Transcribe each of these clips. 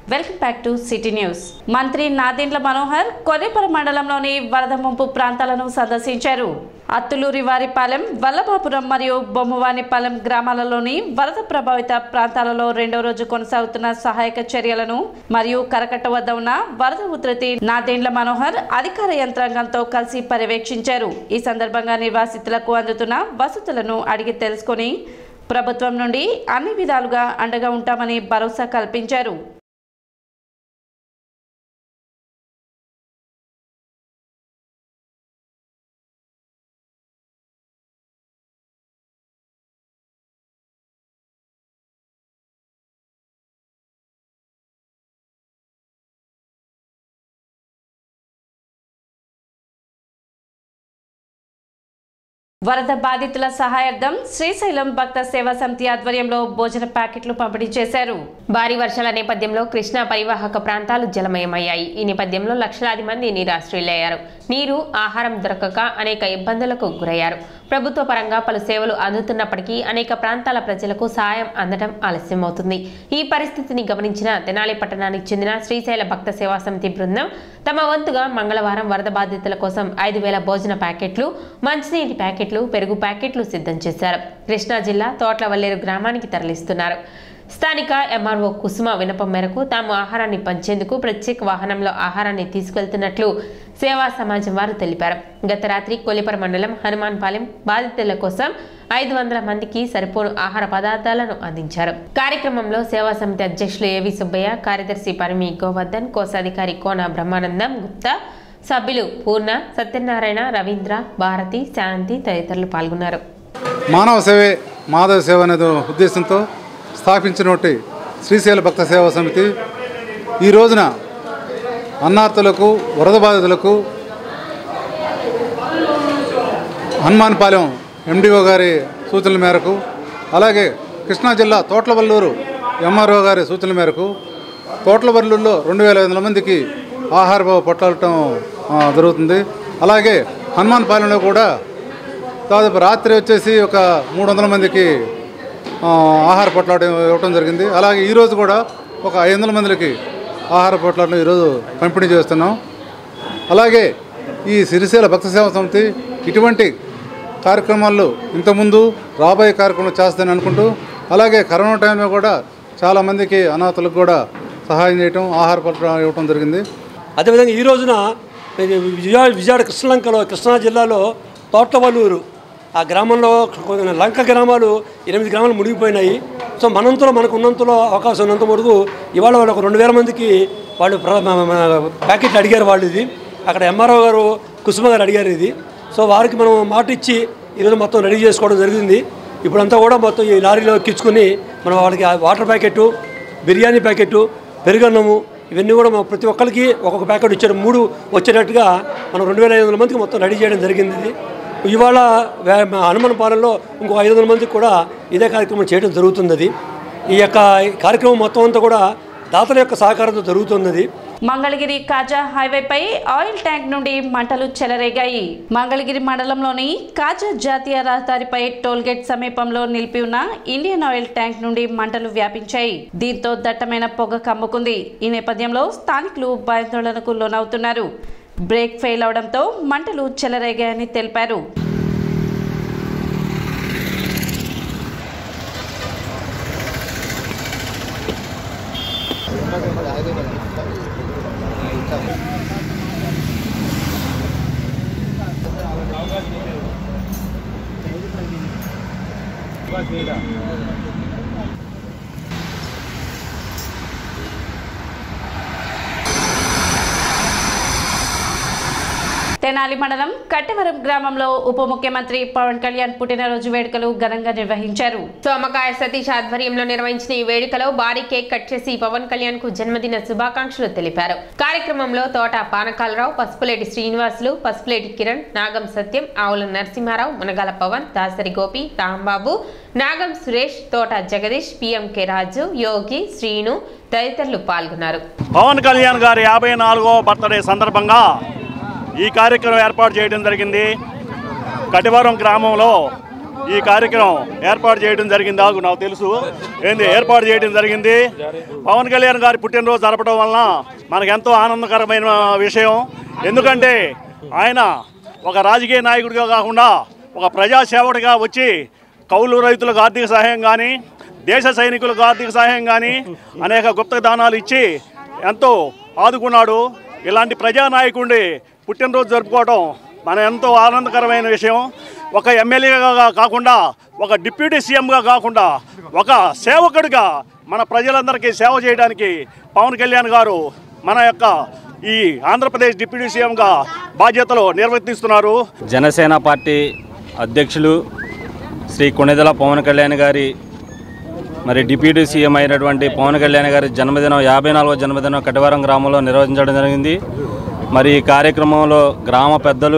Welcome back to city news. మంత్రి నాదెండ్ల మనోహర్ కొర్రేపల్లి మండలంలోని వరద ముంపు ప్రాంతాలను సందర్శించారు. అత్తులూరివారిపాలెం, వల్లభాపురం మరియు బొమ్మవానిపాలెం గ్రామాలలోని వరద ప్రభావిత ప్రాంతాలలో రెండో రోజు కొనసాగుతున్న సహాయక చర్యలను మరియు కరకట్ట వద్ద ఉన్న వరద ఉధృతి నాదెండ్ల మనోహర్ అధికార యంత్రాంగంతో కలిసి పర్యవేక్షించారు. ఈ సందర్భంగా నిర్వాసితులకు అందుతున్న వసతులను అడిగి తెలుసుకొని ప్రభుత్వం నుండి అన్ని విధాలుగా అండగా ఉంటామని భరోసా కల్పించారు. వరద బాధితుల సహాయార్థం శ్రీశైలం భక్త సేవా సమితి ఆధ్వర్యంలో భోజన ప్యాకెట్లు పంపిణీ చేశారు. భారీ వర్షాల నేపథ్యంలో కృష్ణా పరివాహక ప్రాంతాలు జలమయమయ్యాయి. ఈ నేపథ్యంలో లక్షలాది మంది నిరాశ్రయులయ్యారు. నీరు, ఆహారం దొరకక అనేక ఇబ్బందులకు గురయ్యారు. ప్రభుత్వ పరంగా పలు సేవలు అందుతున్నప్పటికీ అనేక ప్రాంతాల ప్రజలకు సాయం అందడం ఆలస్యమవుతుంది. ఈ పరిస్థితిని గమనించిన తెనాలి పట్టణానికి చెందిన శ్రీశైల భక్త సేవా సమితి బృందం తమ వంతుగా మంగళవారం వరద బాధితుల కోసం 5,000 భోజన ప్యాకెట్లు, మంచినీటి ప్యాకెట్లు, పెరుగు ప్యాకెట్లు సిద్ధం చేశారు. కృష్ణా జిల్లా తోట్లవల్లేరు గ్రామానికి తరలిస్తున్నారు. స్థానిక ఎంఆర్ఓ కుసుమ వినపం మేరకు తాము ఆహారాన్ని పంచేందుకు ప్రత్యేక వాహనంలో ఆహారాన్ని తీసుకెళ్తున్నట్లు సేవా సమాజం వారు తెలిపారు. గత రాత్రి కొల్లిపర మండలం హనుమాన్పాలెం బాధితుల కోసం 500 మందికి సరిపోను ఆహార పదార్థాలను అందించారు. కార్యక్రమంలో సేవా సమితి అధ్యక్షులు ఏవి సుబ్బయ్య, కార్యదర్శి పరిమి గోవర్ధన్, కోశాధికారి కోన బ్రహ్మానందం గుప్తా, సభ్యులు పూర్ణ, సత్యనారాయణ, రవీంద్ర, భారతి, శాంతి తదితరులు పాల్గొన్నారు. మానవ సేవే మాధవ సేవ అనే ఉద్దేశంతో స్థాపించినటువంటి శ్రీశైల భక్త సేవా సమితి ఈ రోజున అన్నార్తులకు, వరద బాధితులకు హనుమాన్పాలెం ఎండిఓ గారి సూచనల మేరకు, అలాగే కృష్ణా జిల్లా తోట్లవల్లూరు ఎంఆర్ఓ గారి సూచనల మేరకు తోట్లవల్లూరులో 2,500 మందికి ఆహార పొట్టాలటం జరుగుతుంది. అలాగే హనుమాన్పాలెంలో కూడా దాదాపు రాత్రి వచ్చేసి ఒక 300 మందికి ఆహార పొట్లాటం ఇవ్వటం జరిగింది. అలాగే ఈరోజు కూడా ఒక 500 మందికి ఆహార పొట్లాటం ఈరోజు పంపిణీ చేస్తున్నాం. అలాగే ఈ శ్రీశైల భక్త సేవా సమితి ఇటువంటి కార్యక్రమాల్లో ఇంతకుముందు రాబోయే కార్యక్రమాలు చేస్తానని అనుకుంటూ, అలాగే కరోనా టైంలో కూడా చాలామందికి అనాథులకు కూడా సహాయం చేయటం, ఆహార పొట్లాటం ఇవ్వటం జరిగింది. అదేవిధంగా ఈ రోజున విజయవాడ కృష్ణలంకలో, కృష్ణా జిల్లాలో తోట్లవల్లూరు ఆ గ్రామంలో లంక గ్రామాలు 8 గ్రామాలు మునిగిపోయినాయి. సో మనంతలో మనకు ఉన్నంతలో అవకాశం ఉన్నంత వరకు ఇవాళ వాళ్ళు ఒక 2,000 మందికి వాళ్ళు ప్యాకెట్లు అడిగారు. వాళ్ళు ఇది అక్కడ ఎంఆర్ఓ గారు కుసుమ గారు అడిగారు ఇది. సో వారికి మనం మాట ఇచ్చి ఈరోజు మొత్తం రెడీ చేసుకోవడం జరిగింది. ఇప్పుడంతా కూడా మొత్తం ఈ లారీలో ఎక్కించుకొని మనం వాళ్ళకి వాటర్ ప్యాకెట్టు, బిర్యానీ ప్యాకెట్టు, పెరుగన్నము ఇవన్నీ కూడా ప్రతి ఒక్కరికి ఒక్కొక్క ప్యాకెట్ ఇచ్చారు. 3 వచ్చేటట్టుగా మనం 2,500 మందికి మొత్తం రెడీ చేయడం జరిగింది. ఇది ఇవాళ హనుమాన్పాలెంలో ఇంకో 500 మందికి కూడా ఇదే కార్యక్రమం చేయడం జరుగుతున్నది. ఈ యొక్క కార్యక్రమం మొత్తం అంతా కూడా దాతల యొక్క సహకారంతో జరుగుతున్నది. మంగళగిరి కాజా హైవేపై ఆయిల్ ట్యాంక్ నుండి మంటలు చెలరేగాయి. మంగళగిరి మండలంలోని కాజా జాతీయ రహదారిపై టోల్గేట్ సమీపంలో నిలిపి ఉన్న ఇండియన్ ఆయిల్ ట్యాంక్ నుండి మంటలు వ్యాపించాయి. దీంతో దట్టమైన పొగ కమ్ముకుంది. ఈ నేపథ్యంలో స్థానికులు భయాందోళనకు లోనవుతున్నారు. బ్రేక్ ఫెయిల్ అవడంతో మంటలు చెలరేగాయని తెలిపారు. తెనాలి మండలం కట్టెవరం గ్రామంలో ఉప ముఖ్యమంత్రి పవన్ కళ్యాణ్ పుట్టినరోజు వేడుకలు ఘనంగా నిర్వహించారు. సోమకాయ సతీష్ ఆధ్వర్యంలో నిర్వహించిన ఈ వేడుకలో భారీ కేక్ కట్ చేసి పవన్ కళ్యాణ్ కు జన్మదిన శుభాకాంక్షలు తెలిపారు. కార్యక్రమంలో తోట పానకాలరావు, పసుపులేటి శ్రీనివాసులు, పసుపులేటి కిరణ్, నాగం సత్యం, ఆవుల నరసింహారావు, మునగాల పవన్, దాసరి గోపి, రాంబాబు, నాగం సురేష్, తోట జగదీష్, పిఎంకే రాజు, యోగి, శ్రీను తదితరులు పాల్గొన్నారు. పవన్ కళ్యాణ్ గారి 54వ బర్త్డే సందర్భంగా ఈ కార్యక్రమం ఏర్పాటు చేయడం జరిగింది. కటివరం గ్రామంలో ఈ కార్యక్రమం ఏర్పాటు చేయడం జరిగింది. నాకు తెలుసు ఏర్పాటు చేయడం జరిగింది. పవన్ కళ్యాణ్ గారి పుట్టినరోజు జరపడం వలన మనకు ఎంతో ఆనందకరమైన విషయం. ఎందుకంటే ఆయన ఒక రాజకీయ నాయకుడిగా కాకుండా ఒక ప్రజాసేవకుడిగా వచ్చి కౌలు రైతులకు ఆర్థిక సహాయం కానీ, దేశ సైనికులకు ఆర్థిక సహాయం కానీ అనేక గుప్త దానాలు ఇచ్చి ఎంతో ఆదుకున్నాడు. ఇలాంటి ప్రజానాయకుడి పుట్టినరోజు జరుపుకోవడం మన ఎంతో ఆనందకరమైన విషయం. ఒక ఎమ్మెల్యేగా కాకుండా, ఒక డిప్యూటీ సీఎంగా కాకుండా, ఒక సేవకుడిగా మన ప్రజలందరికీ సేవ చేయడానికి పవన్ కళ్యాణ్ గారు మన యొక్క ఈ ఆంధ్రప్రదేశ్ డిప్యూటీ సీఎంగా బాధ్యతలు నిర్వర్తిస్తున్నారు. జనసేన పార్టీ అధ్యక్షులు శ్రీ కొణిదెల పవన్ కళ్యాణ్ గారి మరి డిప్యూటీ సీఎం అయినటువంటి పవన్ కళ్యాణ్ గారి జన్మదినం 54వ జన్మదినం కటివరం గ్రామంలో నిర్వహించడం జరిగింది. మరి ఈ కార్యక్రమంలో గ్రామ పెద్దలు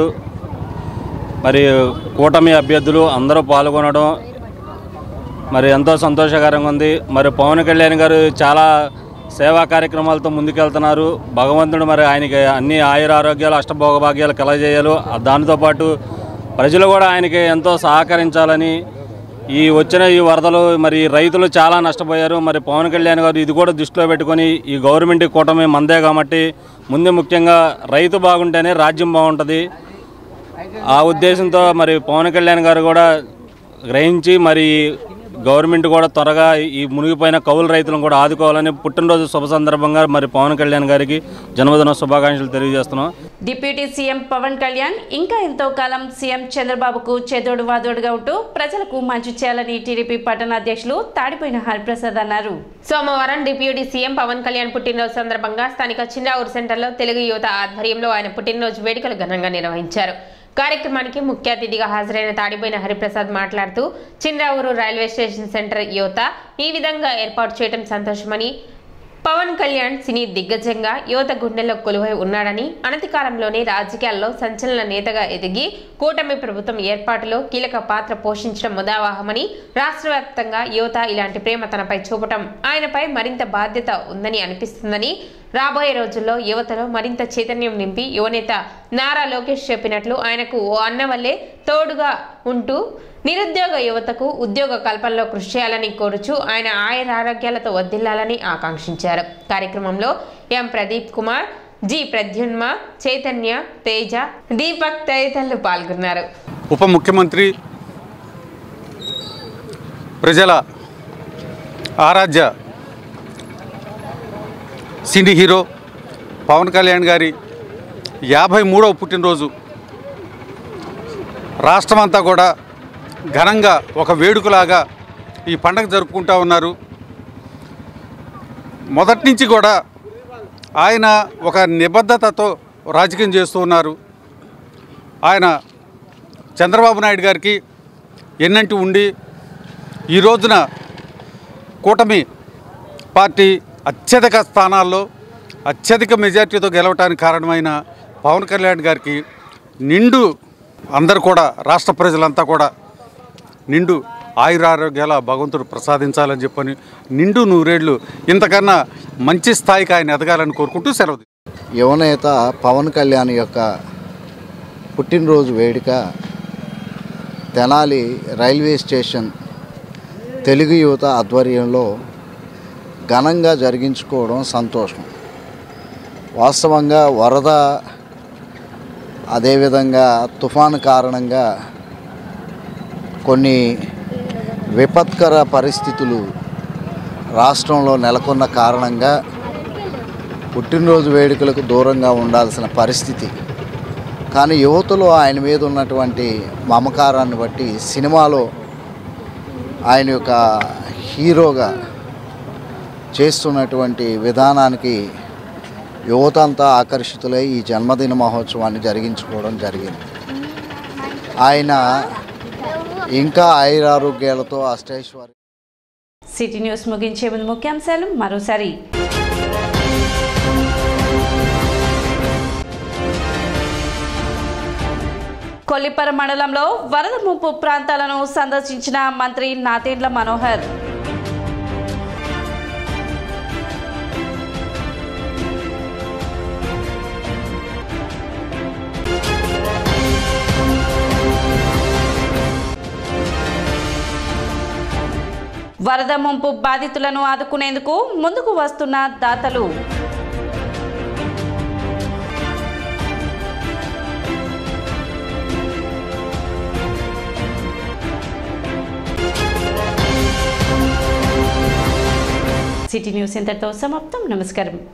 మరి కూటమి అభ్యర్థులు అందరూ పాల్గొనడం మరి ఎంతో సంతోషకరంగా ఉంది. మరి పవన్ కళ్యాణ్ గారు చాలా సేవా కార్యక్రమాలతో ముందుకెళ్తున్నారు. భగవంతుడు మరి ఆయనకి అన్ని ఆయుర ఆరోగ్యాలు అష్టభోగభాగ్యాలు కలగజేయాలి. దానితోపాటు ప్రజలు కూడా ఆయనకి ఎంతో సహకరించాలని, ఈ వచ్చిన ఈ వరదలు మరి రైతులు చాలా నష్టపోయారు. మరి పవన్ కళ్యాణ్ గారు ఇది కూడా దృష్టిలో పెట్టుకొని ఈ గవర్నమెంట్ కూటమి మందే కాబట్టి ముందు ముఖ్యంగా రైతు బాగుంటేనే రాజ్యం బాగుంటుంది. ఆ ఉద్దేశంతో మరి పవన్ కళ్యాణ్ గారు కూడా గ్రహించి మరి గవర్నమెంట్ కూడా త్వరగా ఈ మునిగిపోయిన కౌలు రైతులను కూడా ఆదుకోవాలని పుట్టినరోజు శుభ సందర్భంగా మరి పవన్ కళ్యాణ్ గారికి జన్మదిన శుభాకాంక్షలు తెలియజేస్తున్నాం. డిప్యూటీ సీఎం పవన్ కళ్యాణ్ ఇంకా ఎంతో కాలం సీఎం చంద్రబాబుకు చేదోడు వాదోడుగా ఉంటూ ప్రజలకు మంచి చేయాలని టీడీపీ పట్టణ అధ్యక్షులు తాడిపోయిన హరిప్రసాద్ అన్నారు. సోమవారం డిప్యూటీ సీఎం పవన్ కళ్యాణ్ పుట్టినరోజు సందర్భంగా స్థానిక చిన్నాఊరు సెంటర్లో తెలుగు యువత ఆధ్వర్యంలో ఆయన పుట్టినరోజు వేడుకలు ఘనంగా నిర్వహించారు. కార్యక్రమానికి ముఖ్య అతిథిగా హాజరైన తాడిపోయిన హరిప్రసాద్ మాట్లాడుతూ చిన్నాఊరు రైల్వే స్టేషన్ సెంటర్ యువత ఈ విధంగా ఏర్పాటు చేయడం సంతోషమని, పవన్ కళ్యాణ్ సినీ దిగ్గజంగా యువత గుండెల్లో కొలువై ఉన్నాడని, అనతి కాలంలోనే రాజకీయాల్లో సంచలన నేతగా ఎదిగి కూటమి ప్రభుత్వం ఏర్పాటులో కీలక పాత్ర పోషించడం ముదావాహమని, రాష్ట్ర వ్యాప్తంగా యువత ఇలాంటి ప్రేమ తనపై చూపటం ఆయనపై మరింత బాధ్యత ఉందని అనిపిస్తుందని, రాబోయే రోజుల్లో యువతలో మరింత చైతన్యం నింపి యువనేత నారా లోకేష్ చెప్పినట్లు ఆయనకు ఓ అన్న వల్లే తోడుగా ఉంటూ నిరుద్యోగ యువతకు ఉద్యోగ కల్పనలో కృషి చేయాలని కోరుచు ఆయన ఆయుర ఆరోగ్యాలతో వర్ధిల్లాలని ఆకాంక్షించారు. కార్యక్రమంలో ఎం ప్రదీప్ కుమార్, జి ప్రద్యున్మ, చైతన్య, తేజ, దీపక్ తదితరులు పాల్గొన్నారు. ఉప ముఖ్యమంత్రి, ప్రజల ఆరాధ్య సినీ హీరో పవన్ కళ్యాణ్ గారి 53వ పుట్టినరోజు రాష్ట్రమంతా కూడా ఘనంగా ఒక వేడుకలాగా ఈ పండగ జరుపుకుంటూ ఉన్నారు. మొదటి నుంచి కూడా ఆయన ఒక నిబద్ధతతో రాజకీయం చేస్తూ ఉన్నారు. ఆయన చంద్రబాబు నాయుడు గారికి ఎన్నంటి ఉండి ఈ రోజున కూటమి పార్టీ అత్యధిక స్థానాల్లో అత్యధిక మెజార్టీతో గెలవడానికి కారణమైన పవన్ కళ్యాణ్ గారికి నిండు అందరూ కూడా రాష్ట్ర ప్రజలంతా కూడా నిండు ఆయురారోగ్యాల భగవంతుడు ప్రసాదించాలని చెప్పని నిండు నూరేళ్లు ఇంతకన్నా మంచి స్థాయికి ఆయన ఎదగాలని కోరుకుంటూ సెలవు. యువనేత పవన్ కళ్యాణ్ యొక్క పుట్టినరోజు వేడుక తెనాలి రైల్వే స్టేషన్ తెలుగు యువత ఆధ్వర్యంలో ఘనంగా జరిగించుకోవడం సంతోషం. వాస్తవంగా వరద అదేవిధంగా తుఫాను కారణంగా కొన్ని విపత్కర పరిస్థితులు రాష్ట్రంలో నెలకొన్న కారణంగా పుట్టినరోజు వేడుకలకు దూరంగా ఉండాల్సిన పరిస్థితి. కానీ యువతలో ఆయన మీద ఉన్నటువంటి మమకారాన్ని బట్టి సినిమాలో ఆయన యొక్క హీరోగా చేస్తున్నటువంటి విధానానికి యువత అంతా ఆకర్షితులై ఈ జన్మదిన మహోత్సవాన్ని జరిగించుకోవడం జరిగింది. ఆయన ఇంకా ఆయురారోగ్యాలతో అష్టైశ్వర్యం. సిటీ న్యూస్ ముగించే ముందు ముఖ్యాంశాలు మరోసారి. కొల్లిపర మండలంలో వరద ముంపు ప్రాంతాలను సందర్శించిన మంత్రి నాదెండ్ల మనోహర్. వరద ముంపు బాధితులను ఆదుకునేందుకు ముందుకు వస్తున్న దాతలు. సిటీ న్యూస్ ఇంతటితో సమాప్తం. నమస్కారం.